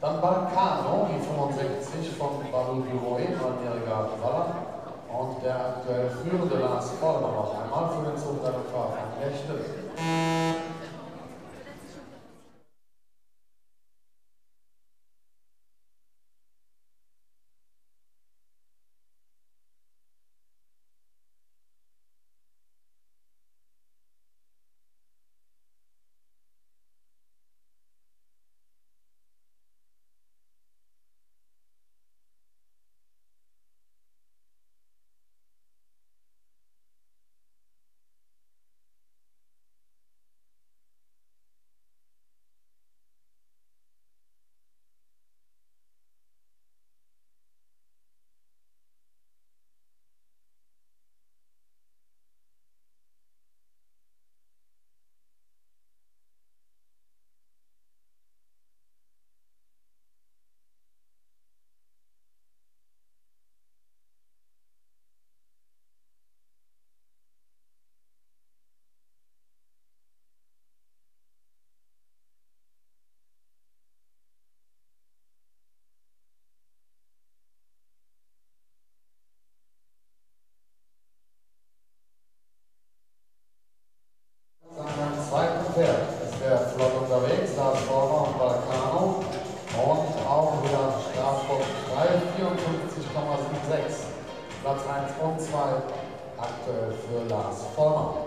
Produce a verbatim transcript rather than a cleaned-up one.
Dann Balcano, die fünfundsechzig von Balu Duroy, neunjähriger Waller. Und der aktuell führende Lars Vollmer noch einmal für den Zug der Fahrt von Rechte. Zweiten Pferd ist der flott unterwegs, Lars Vollmer und Balcano. Und auch wieder Strafbock drei, vierundfünfzig Komma sechsundsiebzig. Platz eins und zwei aktuell für Lars Vollmer.